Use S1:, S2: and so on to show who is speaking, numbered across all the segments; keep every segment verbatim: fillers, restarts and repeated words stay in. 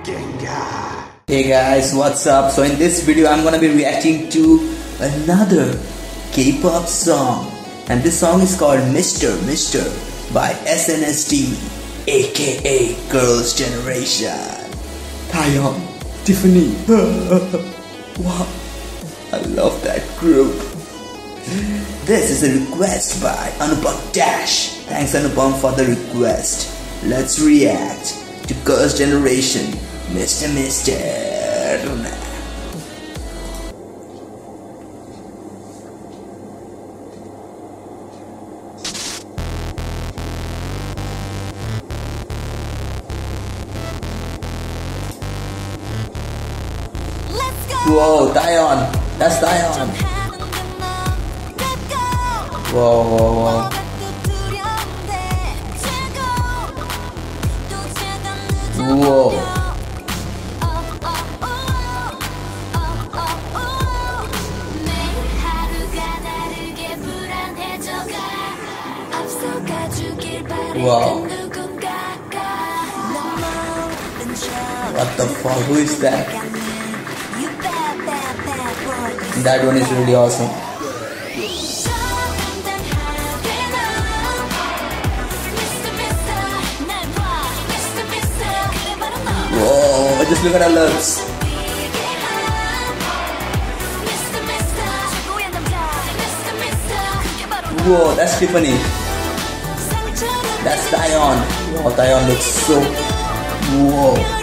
S1: Gengar. Hey guys, what's up? So in this video I'm gonna be reacting to another K-pop song, and this song is called Mister Mister by S N S D, aka Girls' Generation. Taeyeon, Tiffany. Wow, I love that group. This is a request by Anupam Dash. Thanks Anupam for the request. Let's react to Girls' Generation, Mister Mister. Whoa, Taeyeon. That's Taeyeon. Whoa, whoa, whoa. Whoa. Wow. What the fuck? Who is that? That one is really awesome. Whoa, just look at her lips. Whoa, that's Tiffany. That's Taeyeon. Wow, Taeyeon looks so... Whoa.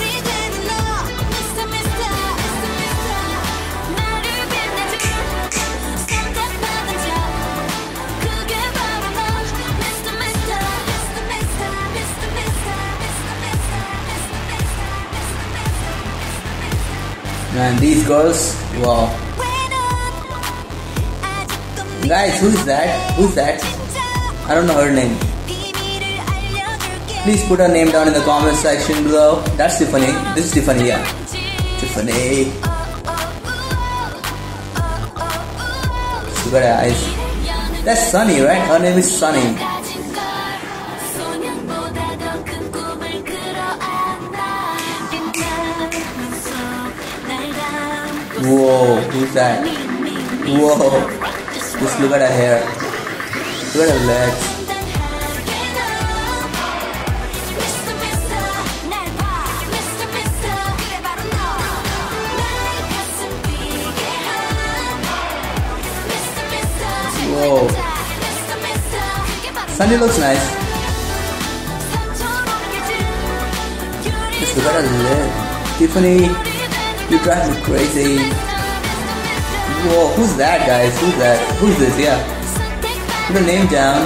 S1: Man, these girls, wow. Guys, who is that? Who's that? I don't know her name. Please put her name down in the comment section below. That's Tiffany. This is Tiffany, yeah. Tiffany. Look at her eyes. That's Sunny, right? Her name is Sunny. Whoa, who's that? Whoa, just look at her hair. Look at her legs. Whoa. Sunny looks nice. Just look at her leg. Tiffany. You drive me crazy. Whoa, who's that, guys? Who's that? Who's this? Yeah. Put a name down.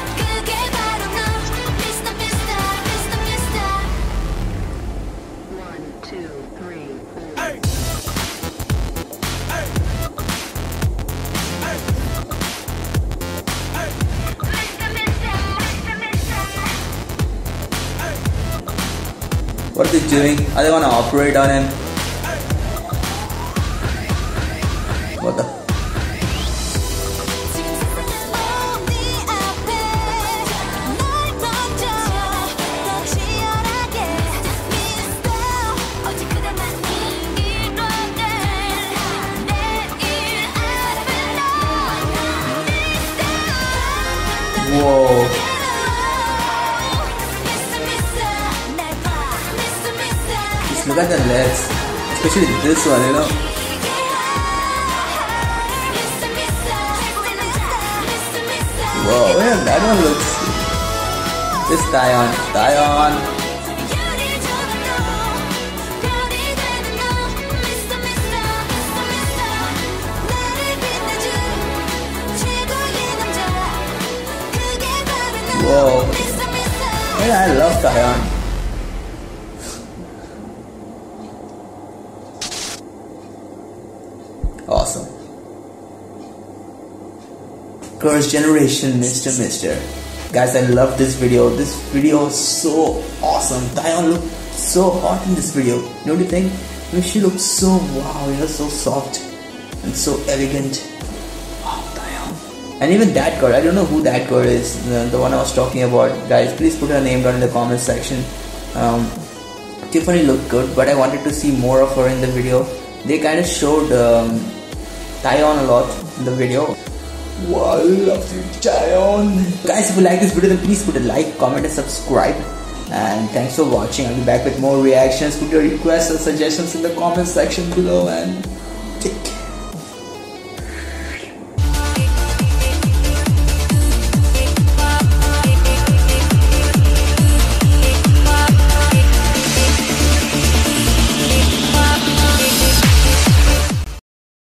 S2: One, two, three, four.
S1: What are they doing? Are they gonna operate on him? What the? Whoa. Just look at the legs. Especially this one, you know. Whoa, yeah, that one looks... This Taeyeon, Taeyeon. Whoa. Yeah, I love Taeyeon. Awesome. Girls' Generation, Mister Mister. Guys, I love this video. This video is so awesome. Taeyeon looked so hot in this video. Don't you think? I mean, she looks so wow, you know, so soft and so elegant. Wow, Taeyeon. And even that girl, I don't know who that girl is, the, the one I was talking about. Guys, please put her name down in the comment section. Um, Tiffany looked good, but I wanted to see more of her in the video. They kind of showed um, Taeyeon a lot in the video. Wow, I love you, Taeyeon. Guys, if you like this video, then please put a like, comment and subscribe. And thanks for watching. I'll be back with more reactions. Put your requests and suggestions in the comment section below, and